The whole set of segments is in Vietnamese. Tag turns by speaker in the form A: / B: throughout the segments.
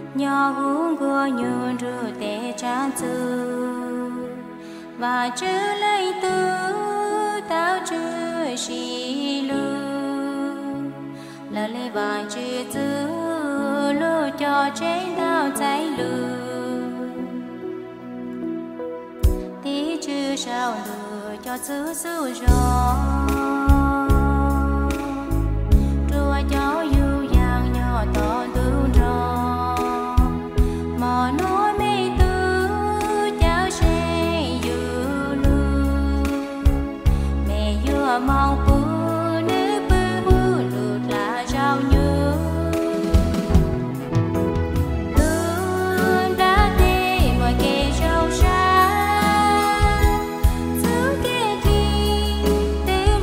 A: nhỏ hú của nhường rượu tê chan tư và chữ lấy tư tao chữ xì lư là lấy vài chữ tư lư cho chế tao cháy lư tí chữ sao lư cho chữ sư gió rùa cháu yêu giang nhỏ to tư rò mà nói mê tư cháu sẽ yêu lư mẹ yêu mau bư nữ bư lụt là sao như lư đã tê mọi kê sâu xa giữ kê thi tê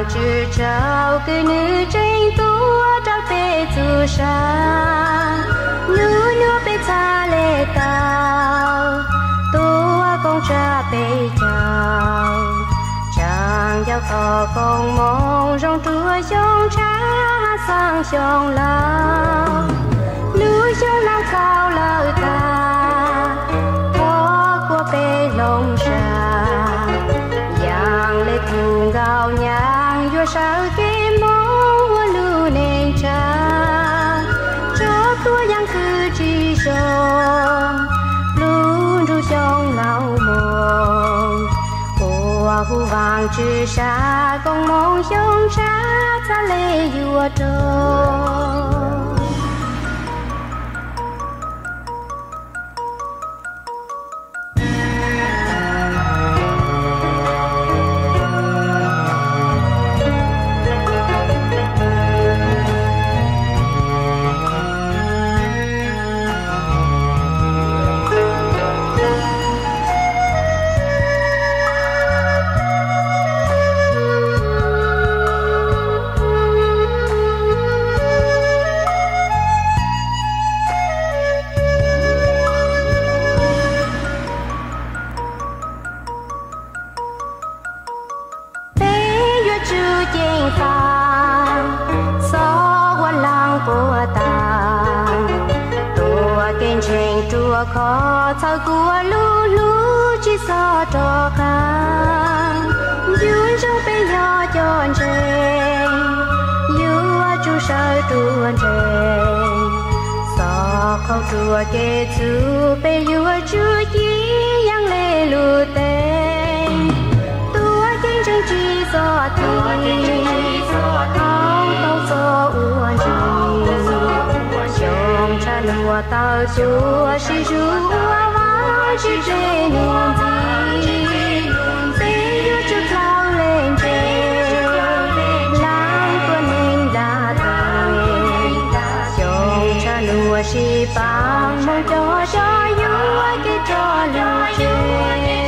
A: chữ trao cứ nữ tranh tua trao bê chu sa nữ nữ bê cha lê tao tua con cha bê chào chàng giao thọ con mong rong trưa sông cha sang sông lao nữ sông lao cao lao ta thọ của bê lông sa yang lê cùng gạo nhang vua sao cái mong vua lưu nền cha cho tua yang cứ chỉ sông luôn ru sông lao mong hoa hu vàng chữ sa con mong sông sa cha lê vua trâu chênh pha gió qua lăng của ta tua kênh chênh chùa khó thao của lú lú chỉ gió trò ca duyên trong bên nhỏ tròn chênh dưa chú sơ truôn chênh gió khâu chùa kê chú bên dưa chú chí yang lê lù tên tua kênh chênh chỉ gió không gió uốn chồng cha lúa tao chúa si chúa vang chỉ trên niềm tin bé yêu cho cao lên trên lang của mình đã thành chồng cha lúa si vang mong cho yêu cái trò lúa trên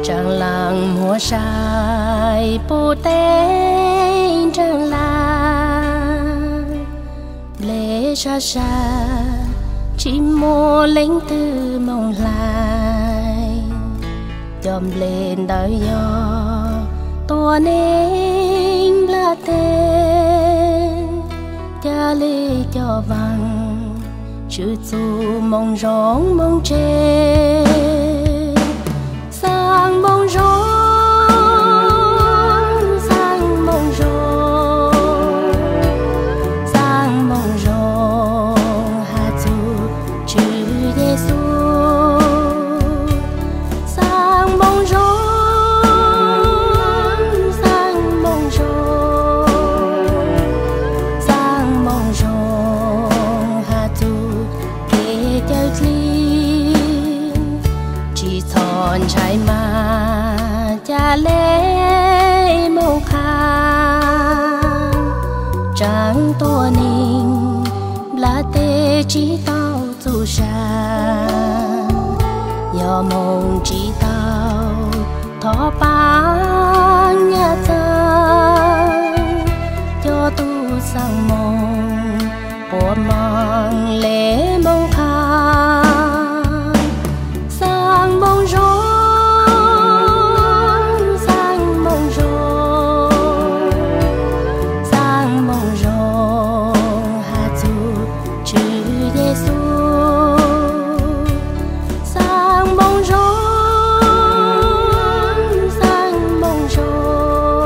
B: chẳng làng mùa sai bồ tên chẳng làng lễ xa xa chỉ mô lính tư mong lại dòm lên đời gió tua nên là tên cha lê cho vàng chữ dù mong rong mong chê sang mong rong sang mong rong sang mong rong hà dù chữ Giêsu sang mong rong sang mong rong sang mong rong hà dù kê chơi clean chỉ thon trái mà cha lê mâu khang trắng tua ninh lá tê chỉ tao dù sang do mong chỉ tao thọ bán nhà thang cho tu sang mong của mang lễ mong khang sang mong rong sang mong rong sang mong rong hà dù chữ Giêsu sang mong rong sang mong rong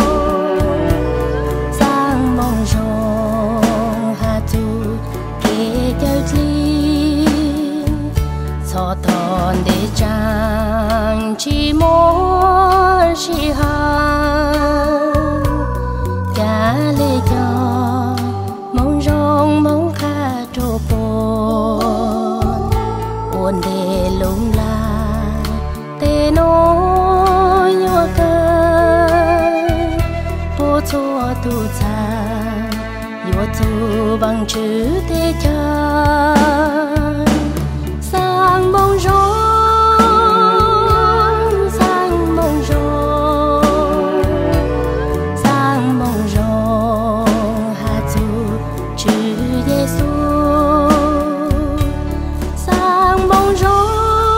B: sang mong rong hà dù kê chơi clean cho thon để trang chỉ mô chỉ hàng cả lê cho mong rong mong kha trô bồn ôn để lung la tê nô nhua cơ bố chua tu cha yua tu bằng chữ tê chân sang mong rong sang mong rong sang mong rong hà dù chữ Giêsu sang mong rong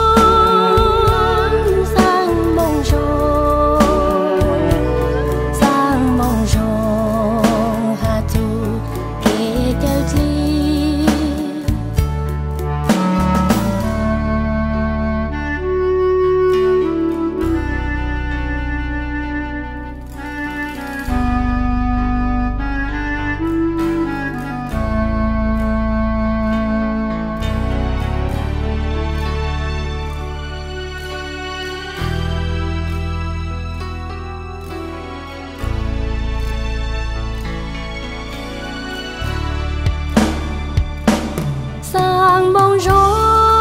B: sang mong rong sang mong rong hà dù kê chơi clean sang mong rong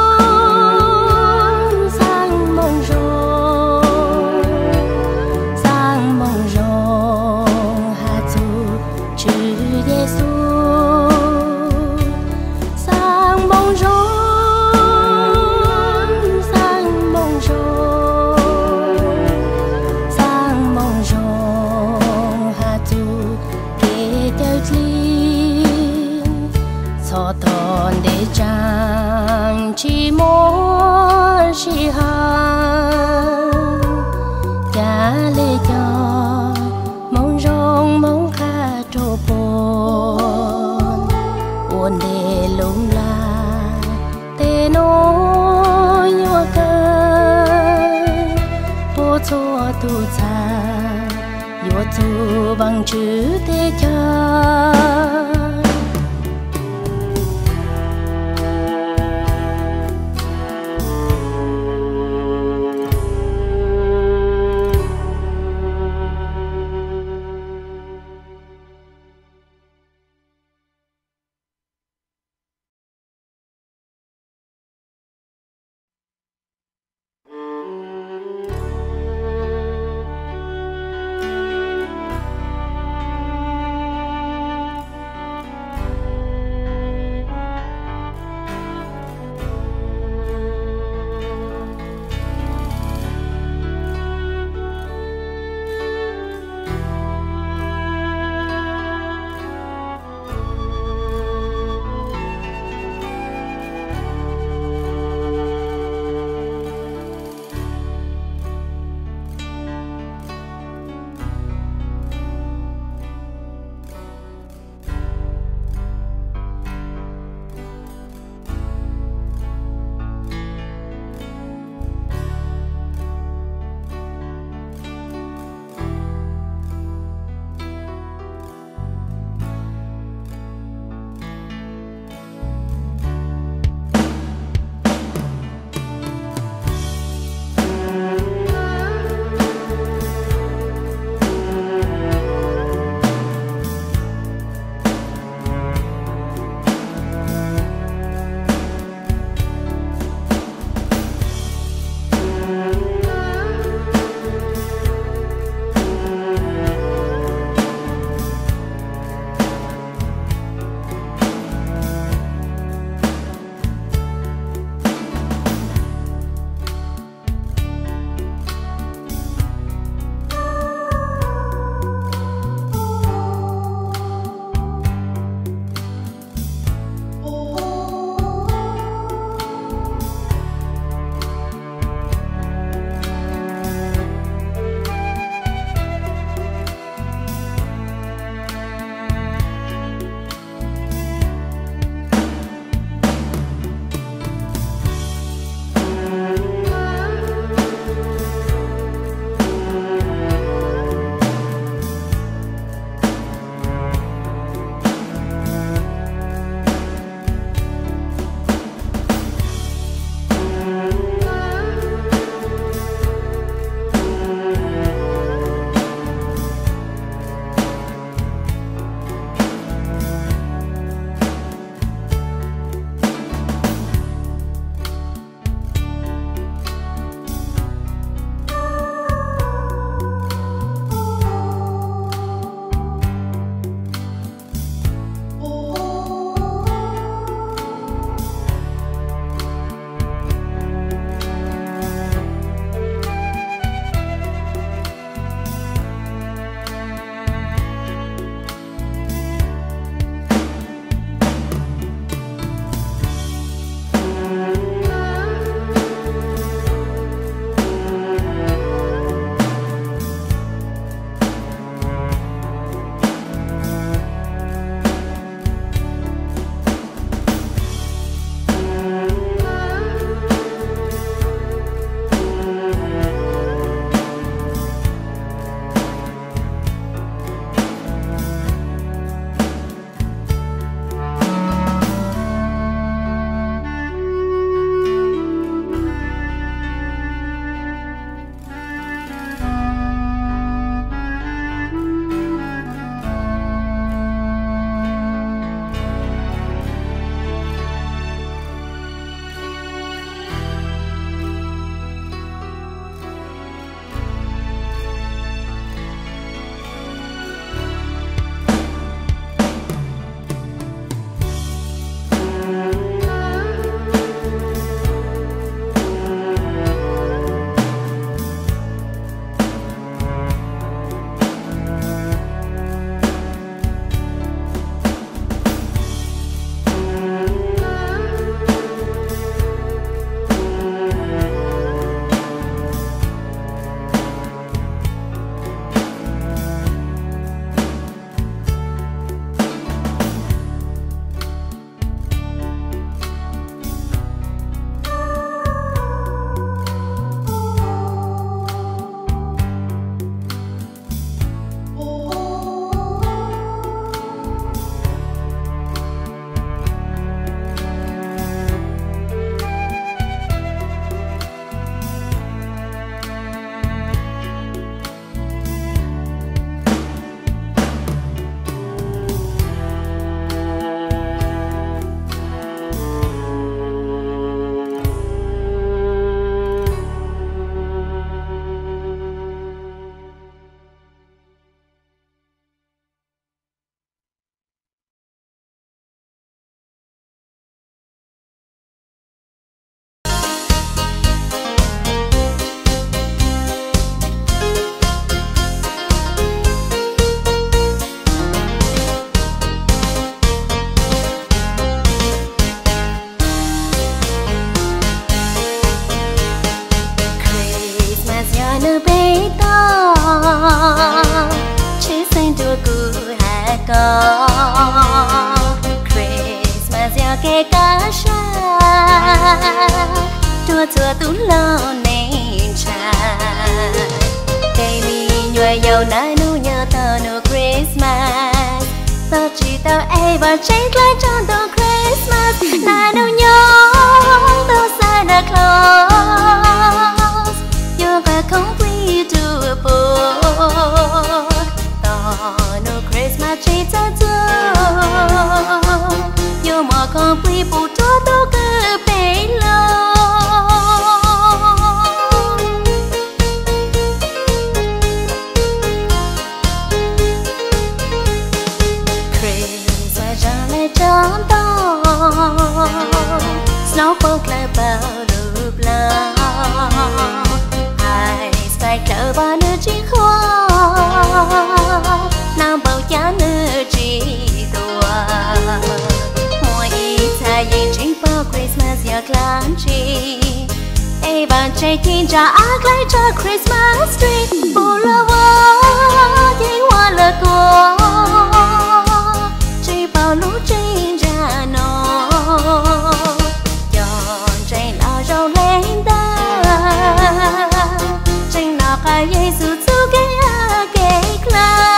B: sang mong rong sang mong rong hà dù chữ Giêsu sang mong rong sang mong rong sang mong rong hà dù kê chơi clean cho thon để trang chỉ mô chỉ hàng cha lê cho mong rong mong kha trô bồn ôn để lung la tê nô nhua cơ bố chua tu cha yua tu bằng chữ tê chân nơi bê to chỉ xanh đua cù hạ có Christmas giờ kê cá xa đua chùa tú lâu nên cha cây mi nhồi dầu nai nu nhớ tao nu Christmas tao chỉ tao ai và chết lại trong tao Christmas nai nu nhớ tao sai đã close you're a complete to a book tao nu Christmas chỉ tao you're more complete but tao cứ bể lâu trong đó snow folk lại bao lụp lao hai sai trở ba nữ chỉ khoa nam bao giá nữ chỉ đùa mỗi ít thay gì chỉ bao Christmas giờ clan chi ai bạn chạy thiên trả ác lại cho Christmas tree bù lơ vơ tiếng hoa lơ cô chỉ bao lũ trên ra nó chọn trên nào rau lên ta trên nào cả Giêsu chú cái la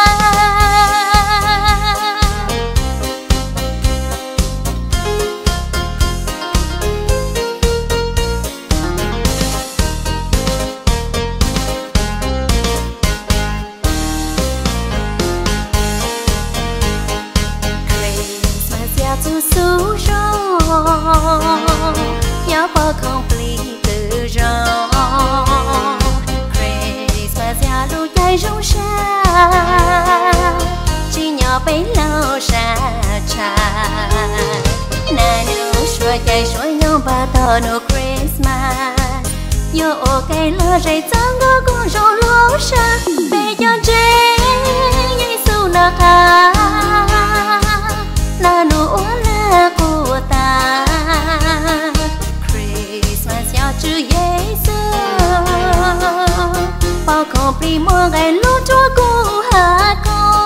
B: tu su rong nhớ bao complete từ rong Christmas ya lu tay rong xa chỉ nhỏ bé lâu xa cha nà nu xua chạy xua nhau ba tờ nu Christmas yo ok lo dậy sáng ngó con rong lúa xa về cho trẻ Giêsu na ca là nụ là của ta Christmas ya chữ Giêsu bao không bị mua ngày lúc chúa của hạ con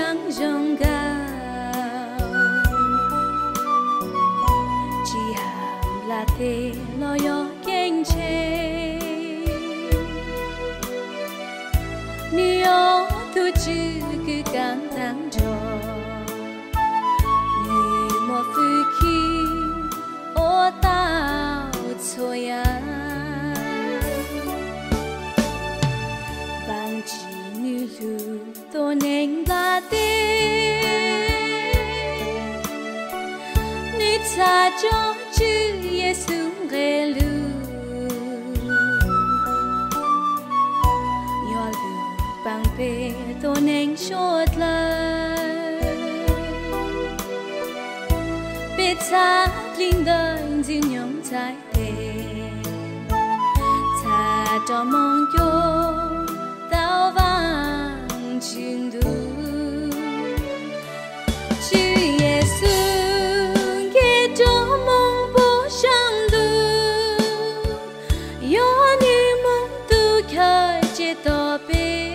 A: nắng rong gạo chỉ hàm là thế lo yo kinh chế niyo thu chữ cứ càng tháng trò ni mo phu khi ô tao thôi à bằng chỉ như lu tô nên là thế ni cha cho chữ Giêsu ghé lu yo lu bằng pe tô nên chốt lại pe cha linh đơn dịu nhõng trái thề cha cho mong yo tao vang chừng đủ chữ Giêsu nghe cho mong bố sang đủ yo như mong tu khai chế tỏ bê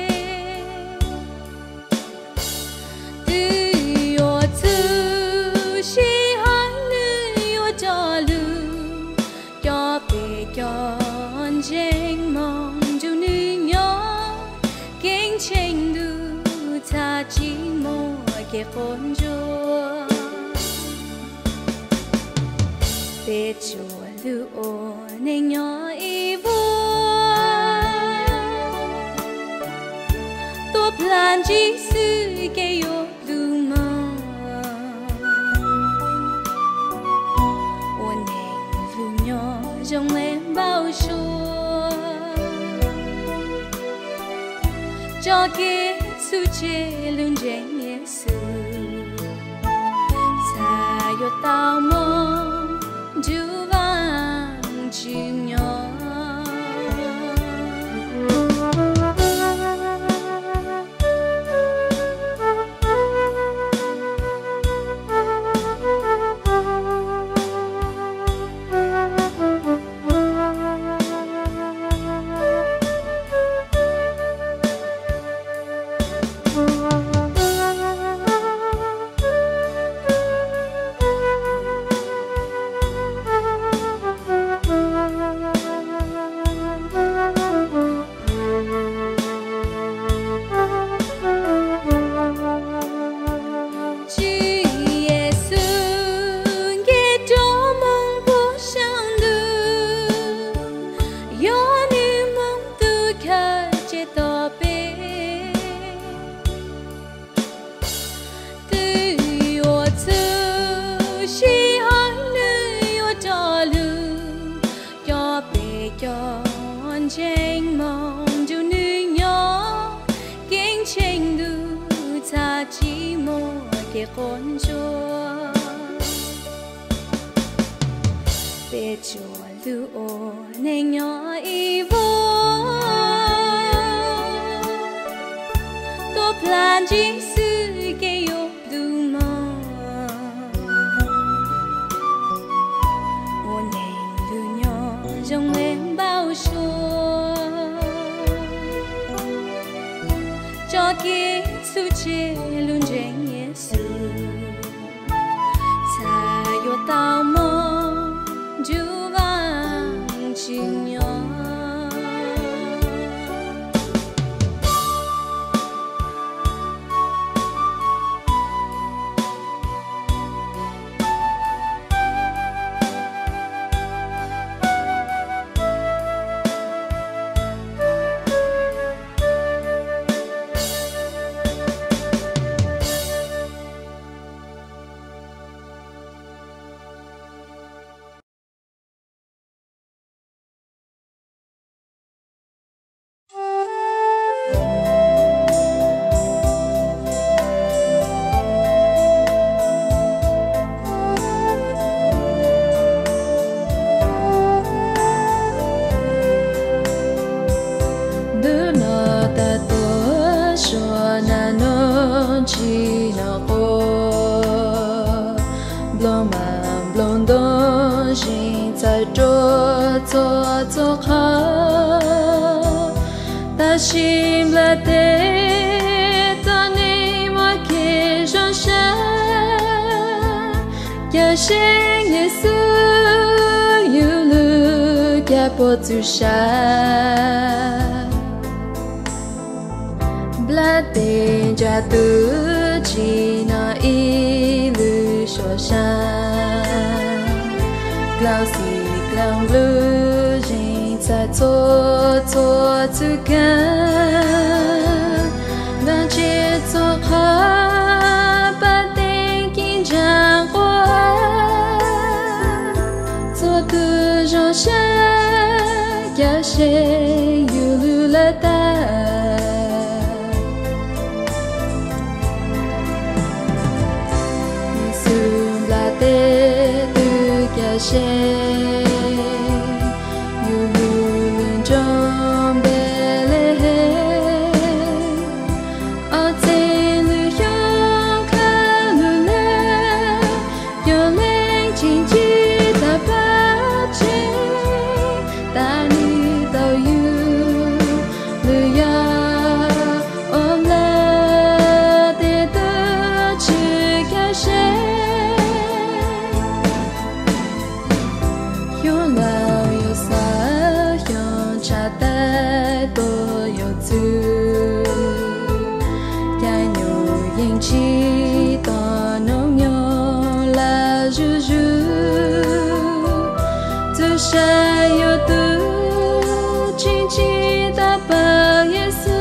A: từ yo tu shi hai nữ yo cho lu cho bê cho anh mong dù nữ nhỏ kinh tranh đủ ta chỉ mua cái con chúa bê chúa lưu ô nên nhỏ y vua tôi plan chỉ sư cái yo lưu mong ô nên lưu nhỏ trong em bao số cho cái su chế luôn dành Giêsu ta yo tao mong du vang chim nhỏ con chúa bê chúa lưu ô nên nhỏ y vô tôi plan chỉ sư cái yo lưu mong ô nên lưu nhỏ trong em bao số cho kia su chế luôn dành Giêsu ta yo tao mong du vang chim nhỏ
C: ta chim là thế ta ni mà
A: ya shen yesu yulu ya po tshab blate jatu china ilu shoshan glausi glang lu jin ta to tu kan dan che to ha ba den kin jan kwa to tu jean shan ya she yulu la ta Xyoo tu chính chỉ ta bao Giêsu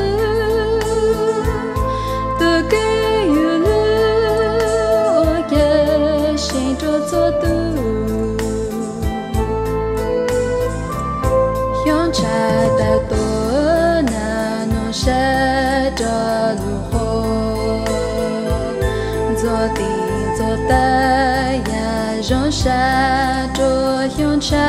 A: tu cái yêu lu ya sinh cho tu yon cha ta to na no sha cho lu ho zo ti zo ta ya jean sha cho yon cha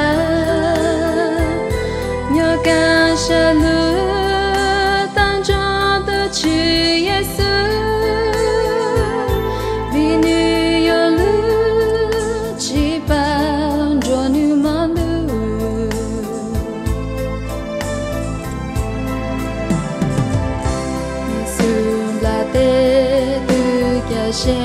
A: nhớ ca sa lu tan cho de chi Giêsu vì nu yo lu chi ban cho nu ma lu Giêsu la te tu kia she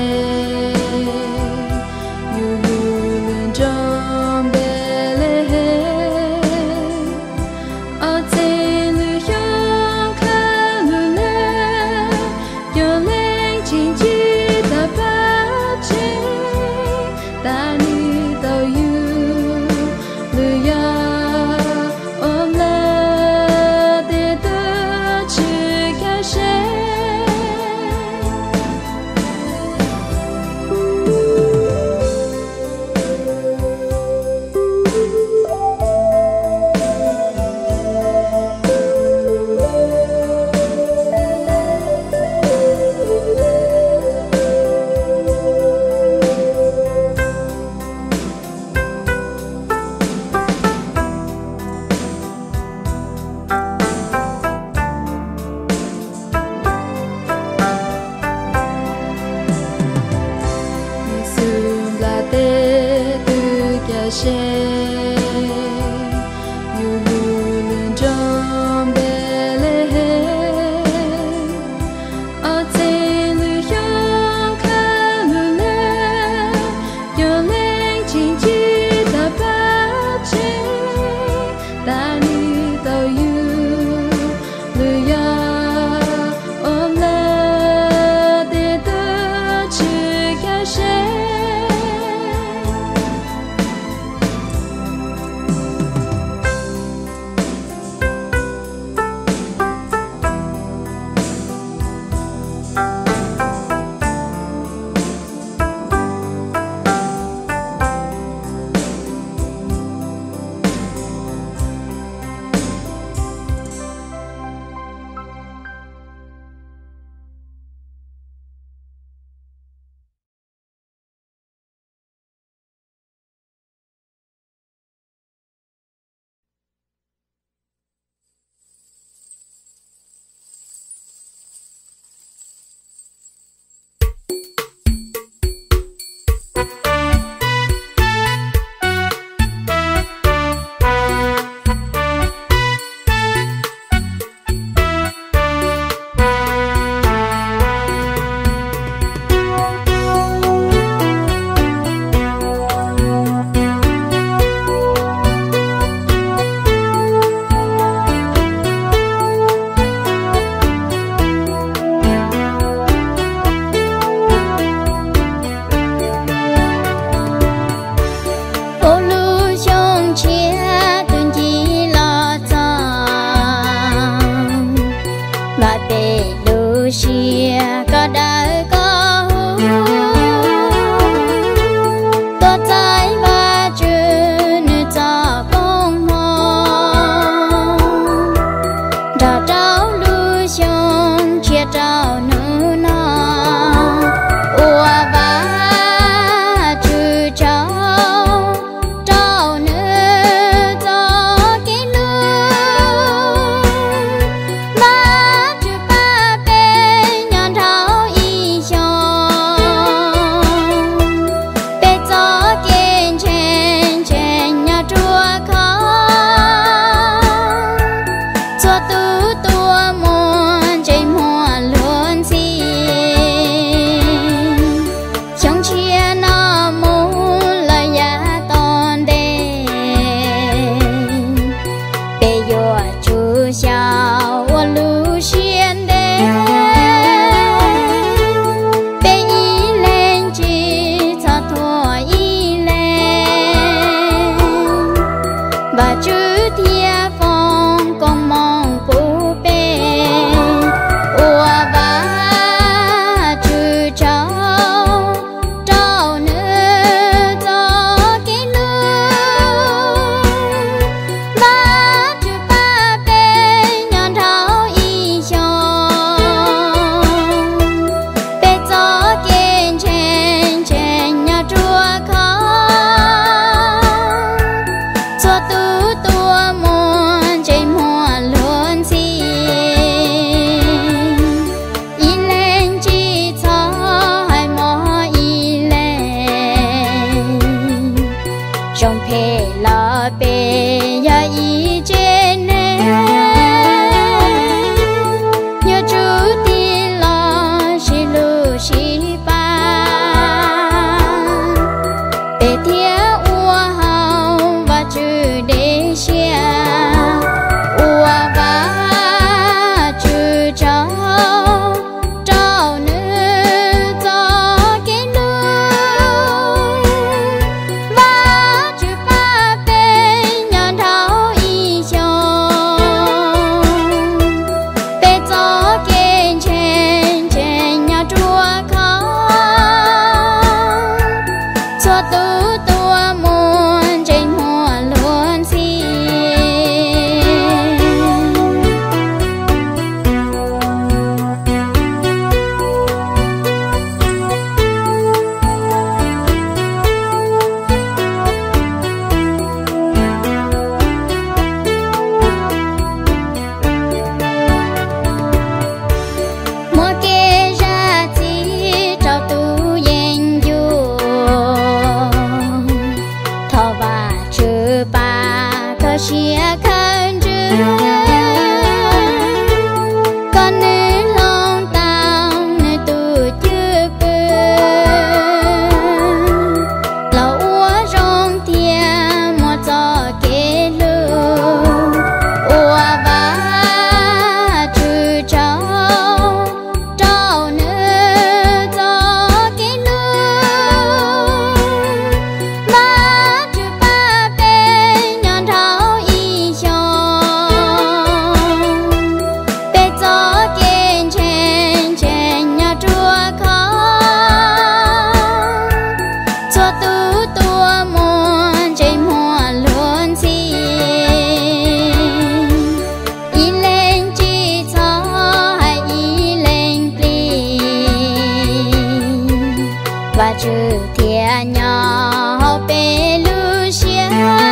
B: và chữ thiên nhỏ bê lu xia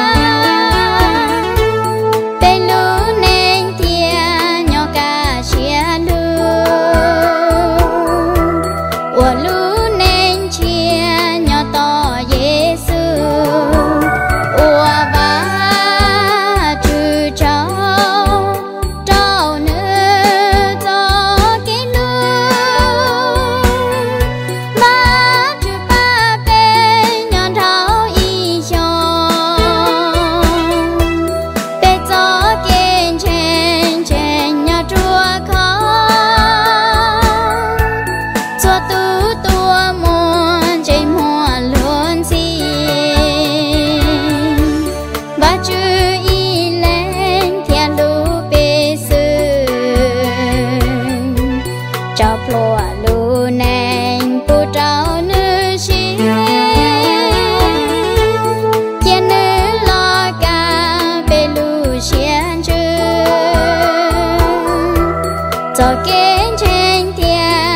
B: bê lu nên thiên nhỏ cả xia lu ua lu nên chia nhỏ to Giêsu ua ba chữ cháu cháu nữa cho cái lu ba chữ ba bên nhỏ tháo y cho bê cho kiên trên trên nhỏ chua khó cho tu tua muôn trên hoa luôn xin ba chữ y lên thiên lu bê sư cho plua lu neng pu trao nữ xin thiên nữ lo ca bê lu xiên chữ cho kiến trên thiên